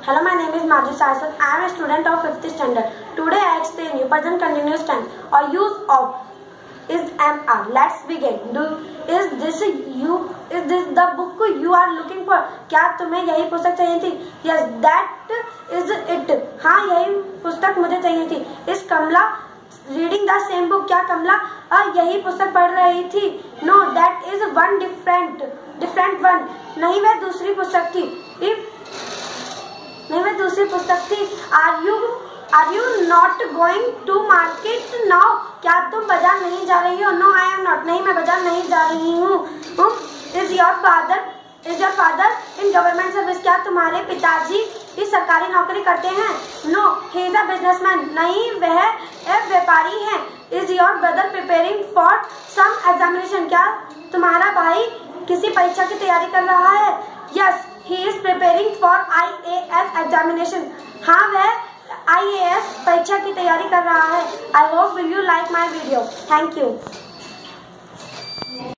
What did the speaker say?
Hello, my name is Madhu Saraswat. I am a student of 5th standard. Today I explain you present continuous tense or use of is am are. Let's begin. Is this the book you are looking for? क्या तुम्हें यही पुस्तक चाहिए थी? Yes, that is it. हाँ, यही पुस्तक मुझे चाहिए थी. Is Kamla reading the same book? क्या कमला यही पुस्तक पढ़ रही थी? No, that is one different one. नहीं, वह दूसरी पुस्तक थी. नहीं, वह दूसरी पुस्तक थी. Are you not going to market now? क्या तुम बाजार नहीं जा रही हो? No, I am not. नहीं, मैं बाजार नहीं जा रही हूँ. Is your father in government service? क्या तुम्हारे पिताजी इस सरकारी नौकरी करते हैं? No, he is a businessman. नहीं, वह एक व्यापारी है. Is your brother preparing for some examination? क्या तुम्हारा भाई किसी परीक्षा की तैयारी कर रहा है? Yes, he is preparing for IAS examination. हाँ, वह IAS परीक्षा की तैयारी कर रहा है. I hope will you like my video. Thank you.